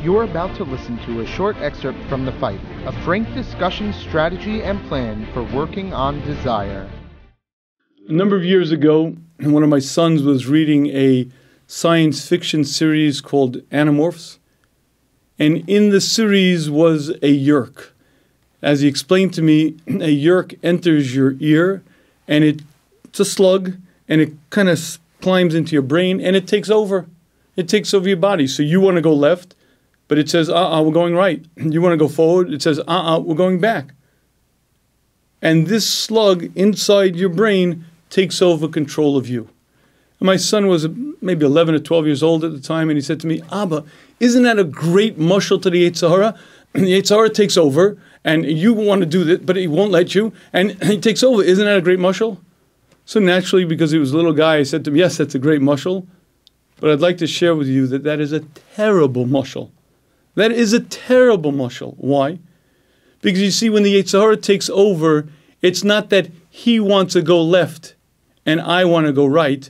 You're about to listen to a short excerpt from The Fight, a frank discussion, strategy, and plan for working on desire. A number of years ago, one of my sons was reading a science fiction series called Animorphs, and in the series was a yerk. As he explained to me, a yerk enters your ear, and it's a slug, and it kind of climbs into your brain, and it takes over. It takes over your body. So you want to go left, but it says, we're going right. You want to go forward, it says, we're going back. And this slug inside your brain takes over control of you. And my son was maybe 11 or 12 years old at the time, and he said to me, Abba, isn't that a great mushal to the Yetzer Hara? The Yetzer Hara takes over, and you want to do this, but he won't let you, and he takes over. Isn't that a great mushal? So naturally, because he was a little guy, I said to him, yes, that's a great mushal, but I'd like to share with you that that is a terrible mushal. That is a terrible mushal. Why? Because you see, when the Yetzer Hara takes over, it's not that he wants to go left and I want to go right.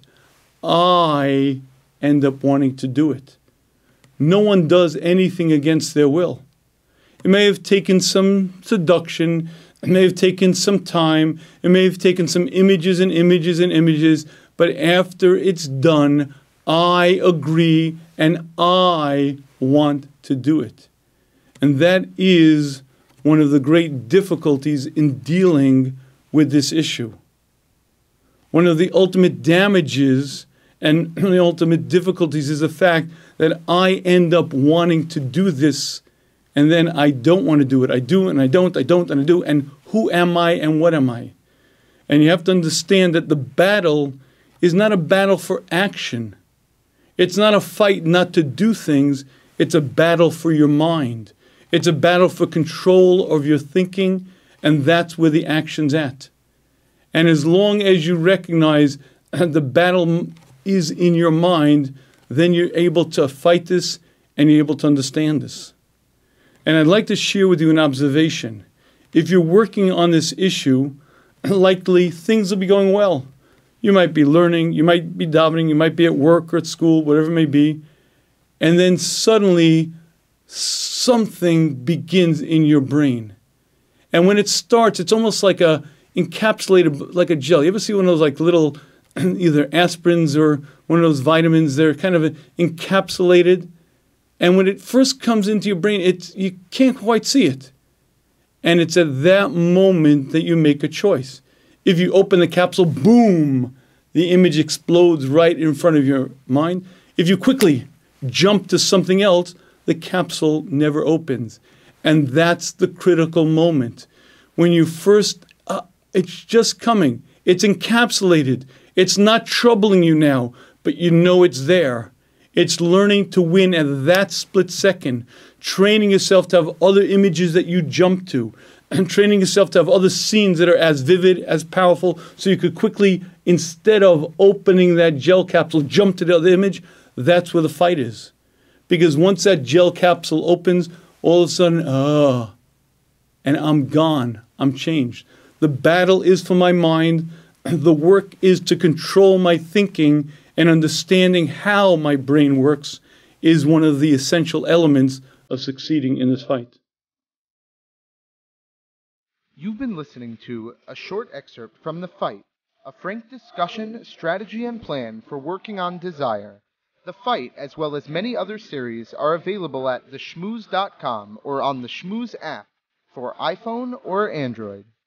I end up wanting to do it. No one does anything against their will. It may have taken some seduction, it may have taken some time, it may have taken some images and images and images, but after it's done, I agree and I want to do it. And that is one of the great difficulties in dealing with this issue. One of the ultimate damages and the ultimate difficulties is the fact that I end up wanting to do this, and then I don't want to do it. I do and I don't, I don't and I do, and who am I and what am I? And you have to understand that the battle is not a battle for action. It's not a fight not to do things. It's a battle for your mind. It's a battle for control of your thinking, and that's where the action's at. And as long as you recognize the battle is in your mind, then you're able to fight this and you're able to understand this. And I'd like to share with you an observation. If you're working on this issue, likely things will be going well. You might be learning, you might be davening, you might be at work or at school, whatever it may be. And then suddenly something begins in your brain. And when it starts, it's almost like a encapsulated, like a gel. You ever see one of those like little either aspirins or one of those vitamins? They're kind of encapsulated. And when it first comes into your brain, you can't quite see it. And it's at that moment that you make a choice. If you open the capsule, boom, the image explodes right in front of your mind. If you quickly jump to something else, the capsule never opens. And that's the critical moment. When you first, it's just coming. It's encapsulated. It's not troubling you now, but you know it's there. It's learning to win at that split second, training yourself to have other images that you jump to, and training yourself to have other scenes that are as vivid, as powerful, so you could quickly, instead of opening that gel capsule, jump to the other image. That's where the fight is. Because once that gel capsule opens, all of a sudden, and I'm gone. I'm changed. The battle is for my mind. The work is to control my thinking, and understanding how my brain works is one of the essential elements of succeeding in this fight. You've been listening to a short excerpt from The Fight, a frank discussion, strategy, and plan for working on desire. The Fight, as well as many other series, are available at TheShmuz.com or on the TheShmuz app for iPhone or Android.